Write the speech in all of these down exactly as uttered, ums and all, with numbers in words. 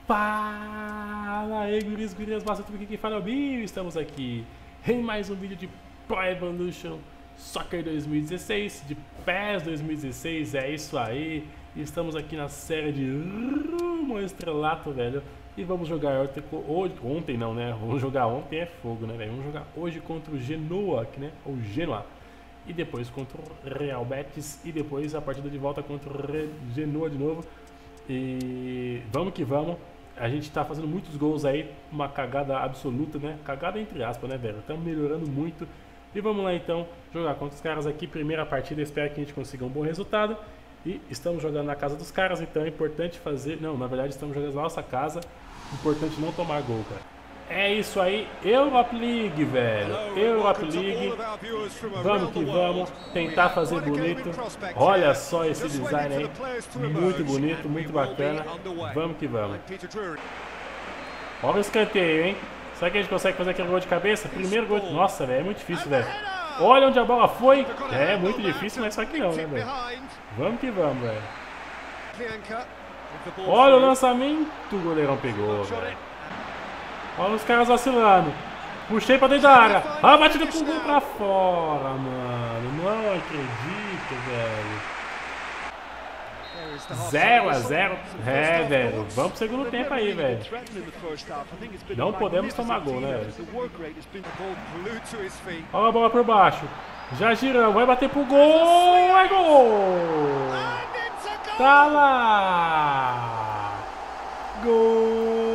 Fala aí, guris, gurias, basta tudo aqui, quem fala é o Binho. Estamos aqui em mais um vídeo de Pro Evolution Soccer dois mil e dezesseis, de P E S dois mil e dezesseis, é isso aí. Estamos aqui na série de Rumo ao Estrelato, velho. E vamos jogar ontem, hoje, ontem não, né? Vamos jogar ontem é fogo, né, velho? Vamos jogar hoje contra o Genoa, né? Ou Genoa. E depois contra o Real Betis. E depois a partida de volta contra o Genoa de novo. E vamos que vamos. A gente tá fazendo muitos gols aí, uma cagada absoluta, né? Cagada entre aspas, né, velho? Estamos melhorando muito. E vamos lá então jogar contra os caras aqui. Primeira partida, espero que a gente consiga um bom resultado. E estamos jogando na casa dos caras, então é importante fazer... Não, na verdade estamos jogando na nossa casa. Importante não tomar gol, cara. É isso aí, Europa League, velho. Europa League. Vamos que vamos. Tentar fazer bonito. Olha só esse design aí. Muito bonito, muito bacana. Vamos que vamos. Olha o escanteio, hein? Será que a gente consegue fazer aquele gol de cabeça? Primeiro gol. Nossa, velho, é muito difícil, velho. Olha onde a bola foi. É muito difícil, mas só que não, né, velho? Vamos que vamos, velho. Olha o lançamento. O goleirão pegou, velho. Olha os caras vacilando. Puxei pra dentro da área. Ah, batida com o gol pra fora, mano. Não acredito, velho. zero a zero. É, velho. Vamos pro segundo tempo aí, velho. Não podemos tomar gol, né, velho? Olha a bola por baixo. Já giramos. Vai bater pro gol. É gol. Tá lá. Gol.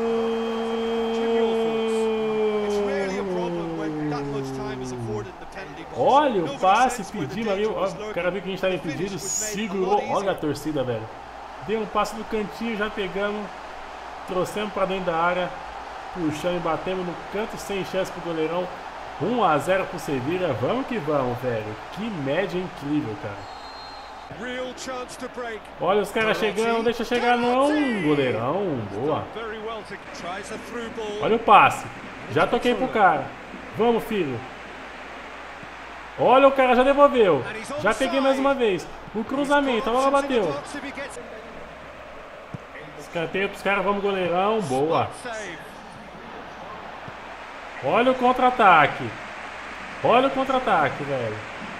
Olha o passe, pedindo ali, o cara viu que a gente estava impedido, segurou, olha a torcida, velho. Deu um passe no cantinho, já pegamos, trouxemos para dentro da área, puxando e batemos no canto, sem chance pro goleirão. um a zero pro Sevilla, vamos que vamos, velho. Que média incrível, cara. Olha os caras chegando, deixa chegar não, goleirão, boa. Olha o passe, já toquei pro cara, vamos, filho. Olha, o cara já devolveu. Já peguei mais uma vez. O cruzamento, a bola bateu. Escanteio pros caras, vamos, goleirão. Boa. Olha o contra-ataque. Olha o contra-ataque, velho.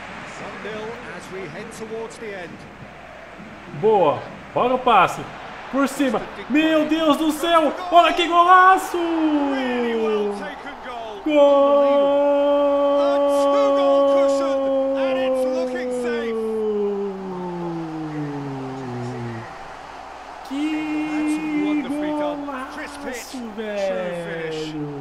Boa. Olha o passe. Por cima. Meu Deus do céu. Olha que golaço. Gol. Isso, velho.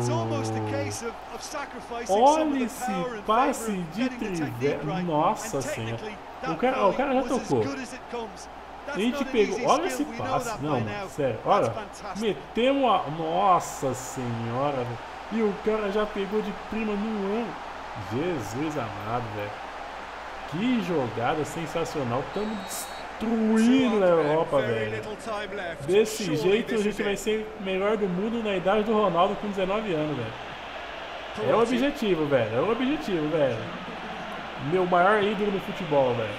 Olha esse passe de trivela. Nossa senhora. O cara, o cara já tocou. A gente pegou. Olha esse passe. Não, mano, sério. Olha. Metemos a. Nossa senhora. E o cara já pegou de prima no ano. Jesus amado, velho. Que jogada sensacional. Estamos destruindo na Europa, velho. Desse jeito a gente vai ser melhor do mundo na idade do Ronaldo com dezenove anos, velho. É o objetivo, velho. É o objetivo, velho. Meu maior ídolo no futebol, velho.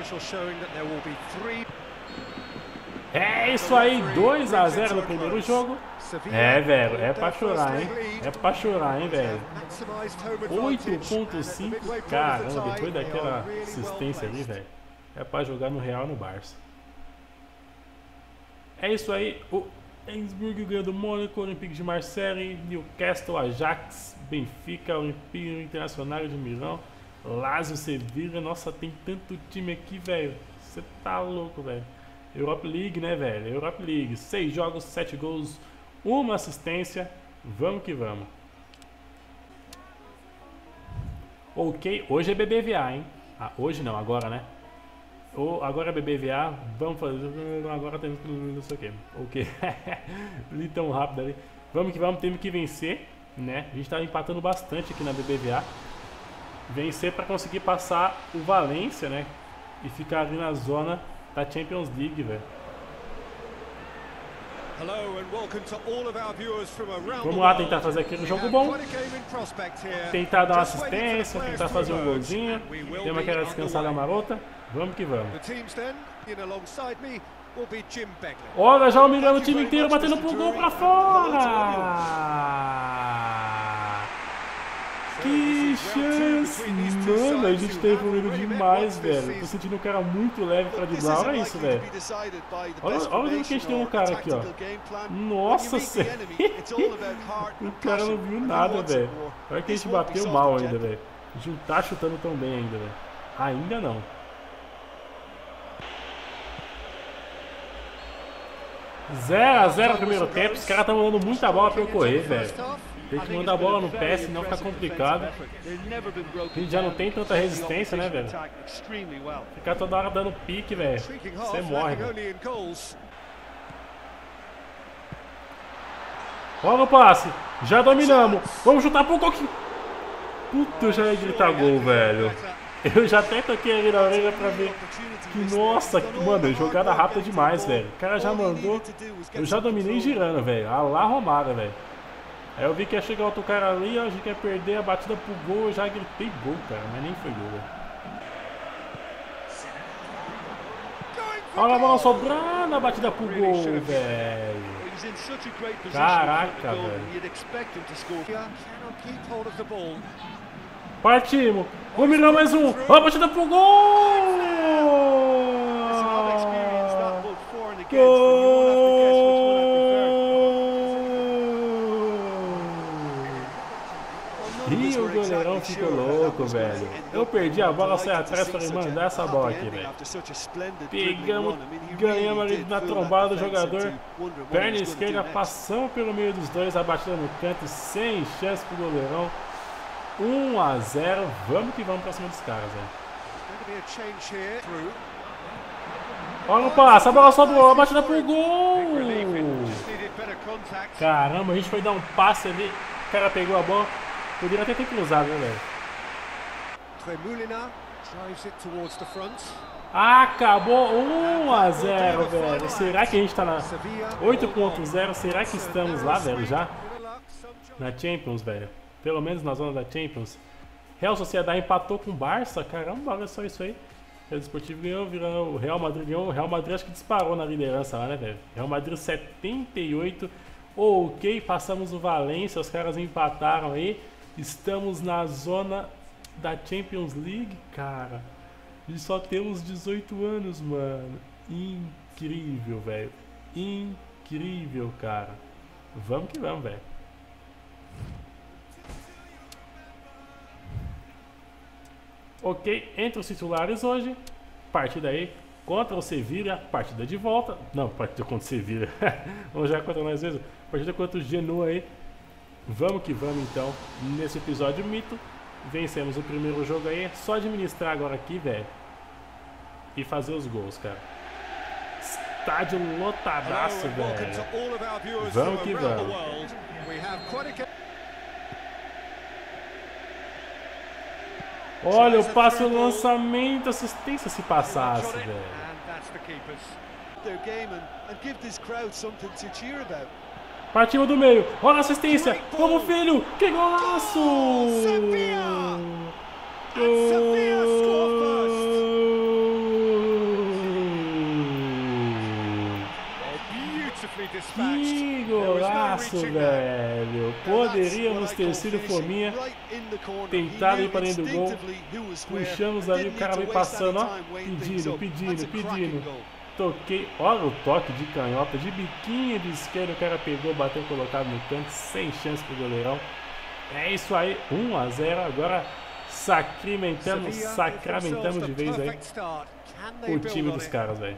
É isso aí, dois a zero no primeiro jogo. É, velho, é pra chorar, hein? É pra chorar, hein, velho? oito ponto cinco. Caramba, depois daquela assistência ali, velho. É pra jogar no Real no Barça. É isso aí. O Augsburg ganhou do Mônaco, Olympique de Marseille, Newcastle, Ajax, Benfica, Olympique Internacional de Milão, Lazio, Sevilla. Nossa, tem tanto time aqui, velho. Você tá louco, velho. Europa League, né, velho? Europa League. Seis jogos, sete gols, uma assistência. Vamos que vamos. Ok, hoje é B B V A, hein? Ah, hoje não, agora, né? Ou agora é B B V A, vamos fazer. Agora temos que. Não sei o que. Ok. Li tão rápido ali. Vamos que vamos, temos que vencer, né? A gente tá empatando bastante aqui na B B V A. Vencer para conseguir passar o Valência, né? E ficar ali na zona da Champions League, velho. Vamos lá tentar fazer aquele jogo bom. Tentar dar uma assistência, tentar fazer um golzinho. Temos aquela descansada marota. Vamos que vamos. Olha, já humilhando o time inteiro, batendo pro gol pra fora. Que chance! Mano, a gente tá evoluindo demais, velho. Tô sentindo um cara muito leve pra driblar. Olha isso, velho. Olha, olha o que a gente tem no cara aqui, ó. Nossa senhora. O cara não viu nada, velho. Olha que a gente bateu mal ainda, velho. A gente não tá chutando tão bem ainda, velho. Ainda não. zero a zero no primeiro tempo. Os caras estão mandando muita bola pra eu correr, velho. Tem que mandar a bola no pé, senão fica complicado. A gente já não tem tanta resistência, né, velho? Ficar toda hora dando pique, velho. Você morre, velho. Olha o passe. Já dominamos. Vamos chutar pro gol. Puta, eu já ia gritar gol, velho. Eu já até toquei ali na orelha pra ver. Que, nossa, mano, jogada rápida demais, velho. O cara já mandou. Eu já dominei girando, velho. A lá Romada, velho. Aí eu vi que ia chegar outro cara ali, ó, a gente ia perder a batida pro gol, eu já gritei gol, cara, mas nem foi gol, velho. Olha a bola sobrando, a batida pro gol, velho. Caraca, velho. Partimos. Vamos mirar mais um. Olha a batida pro gol. Gol. E o goleirão ficou louco, velho. Eu perdi a bola, saí atrás para mandar essa bola aqui, velho. Pegamos, ganhamos ali na trombada do jogador. Perna esquerda, passamos pelo meio dos dois, a batida no canto, sem chance pro goleirão. um a zero, vamos que vamos pra cima dos caras, velho. Olha o passe, a bola sobrou, a batida pro gol. Caramba, a gente foi dar um passe ali, o cara pegou a bola. Poderia até ter cruzado, né, velho? Acabou um a zero, velho. Será que a gente tá na oito ponto zero? Será que estamos lá, velho, já? Na Champions, velho. Pelo menos na zona da Champions. Real Sociedade empatou com o Barça. Caramba, olha só isso aí. O Desportivo ganhou, virando o Real Madrid ganhou. O Real Madrid acho que disparou na liderança lá, né, velho? Real Madrid setenta e oito. Ok, passamos o Valência. Os caras empataram aí. Estamos na zona da Champions League, cara. E só temos dezoito anos, mano. Incrível, velho. Incrível, cara. Vamos que vamos, velho. Ok, entre os titulares hoje. Partida aí contra o Sevilla. Partida de volta. Não, partida contra o Sevilla. Vamos já contra nós mesmo. Partida contra o Genoa aí. Vamos que vamos então, nesse episódio mito. Vencemos o primeiro jogo aí. É só administrar agora aqui, velho. E fazer os gols, cara. Estádio lotadaço, velho. Vamos que vamos. Olha o passe, o lançamento, assistência se passasse, velho. Partimos do meio, olha a assistência, vamos filho, que golaço! Que golaço, velho! Poderíamos ter sido fominha, tentado ir para dentro do gol, puxamos ali, o cara vem passando, ó, pedindo, pedindo, pedindo. Toquei, olha o toque de canhota, de biquinho de esquerda, o cara pegou, bateu, colocado no canto, sem chance pro goleirão. É isso aí, um a zero, agora sacramentamos, sacramentamos de vez aí o time dos caras, velho.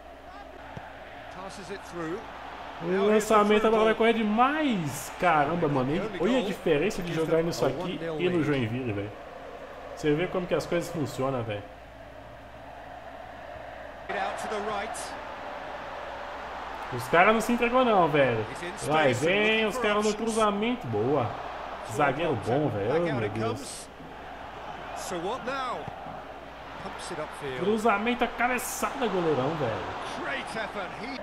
O lançamento, a bola vai correr demais. Caramba, mano, olha a diferença de jogar nisso aqui e no Joinville, velho. Você vê como que as coisas funcionam, velho. Os caras não se entregou não, velho. Vai, vem os caras no cruzamento. Boa. Zagueiro bom, velho. Oh, meu Deus. Cruzamento, a cabeçada, goleirão, velho.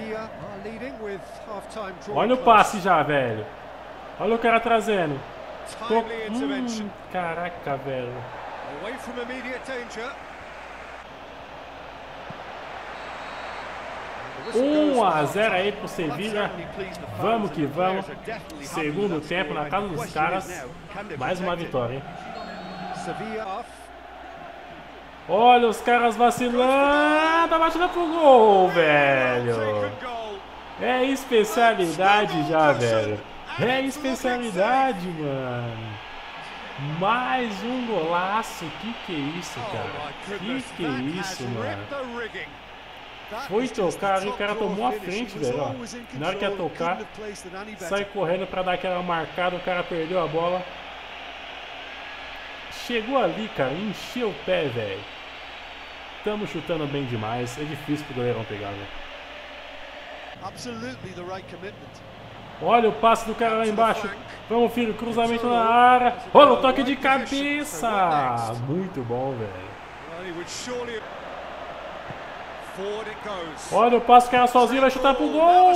Olha o passe já, velho. Olha o cara trazendo. Tô... Hum, caraca, velho. um a zero aí pro Sevilla. Vamos que vamos. Segundo tempo na casa dos caras. Mais uma vitória, hein? Olha os caras vacilando. A batida pro gol, velho. É especialidade já, velho. É especialidade, mano. Mais um golaço. Que que é isso, cara? Que que é isso, mano? Foi tocar e o cara tomou a frente, velho. Ó. Na hora que ia tocar, sai correndo pra dar aquela marcada. O cara perdeu a bola. Chegou ali, cara. Encheu o pé, velho. Tamo chutando bem demais. É difícil pro goleirão pegar, velho. Olha o passe do cara lá embaixo. Vamos, filho. Cruzamento na área. Olha o toque de cabeça. Muito bom, velho. Olha o passe que era sozinho. Vai chutar pro gol.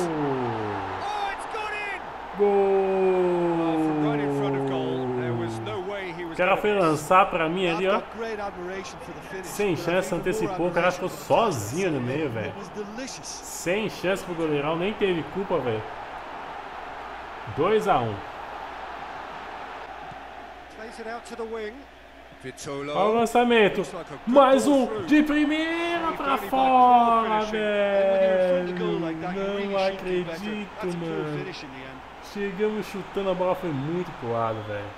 Gol. O cara foi lançar pra mim ali, ó. Sem chance, antecipou. O cara ficou sozinho no meio, velho. Sem chance pro goleirão. Nem teve culpa, velho. dois a um. Olha o lançamento. Mais um de primeira pra fora, velho. Não acredito, mano. Chegamos chutando, a bola foi muito pro lado, velho.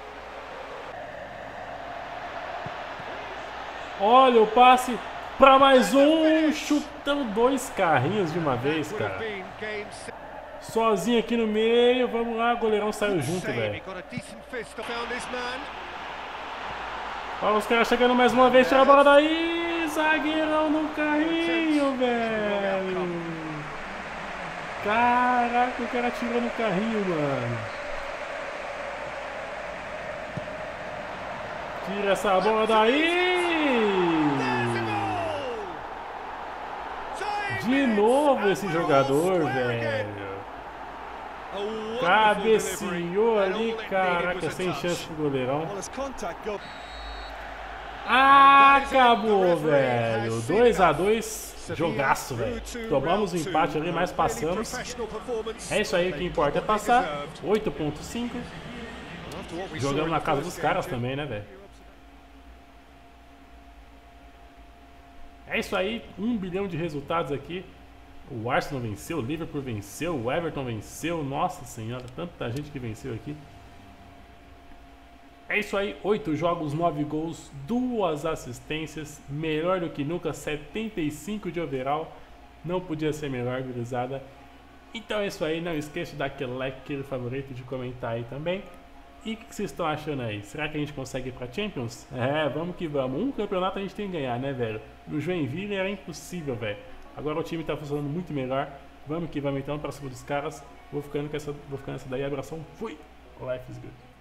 Olha o passe pra mais um. Chutando dois carrinhos de uma vez, cara. Sozinho aqui no meio. Vamos lá, o goleirão saiu junto, velho. Olha os caras chegando mais uma vez. Tira a bola daí. Zagueirão no carrinho, velho. Caraca, o cara tirou no carrinho, mano. Tira essa bola daí. De novo esse jogador, velho. Cabeceou ali, caraca, sem chance pro goleirão. Acabou, velho. dois a dois, jogaço, velho. Tomamos o empate ali, mas passamos. É isso aí, o que importa é passar. oito ponto cinco. Jogamos na casa dos caras também, né, velho? É isso aí, um bilhão de resultados aqui. O Arsenal venceu, o Liverpool venceu, o Everton venceu. Nossa senhora, tanta gente que venceu aqui. É isso aí, oito jogos, nove gols, duas assistências. Melhor do que nunca, setenta e cinco de overall. Não podia ser melhor, gurizada. Então é isso aí, não esqueça de dar aquele like, aquele favorito, de comentar aí também. E o que vocês estão achando aí? Será que a gente consegue ir pra Champions? É, vamos que vamos. Um campeonato a gente tem que ganhar, né, velho? No Joinville era impossível, velho. Agora o time tá funcionando muito melhor. Vamos que vamos então pra cima dos caras. Vou ficando com essa, vou ficando essa daí. Abração, fui! Life is good.